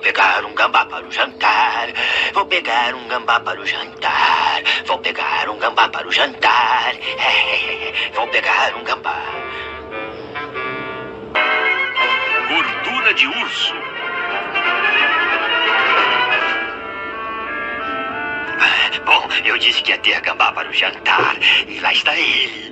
pegar um gambá para o jantar. Vou pegar um gambá para o jantar. Vou pegar um gambá para o jantar. Vou pegar um gambá. Gordura de urso. Bom, eu disse que ia ter gambá para o jantar. E lá está ele.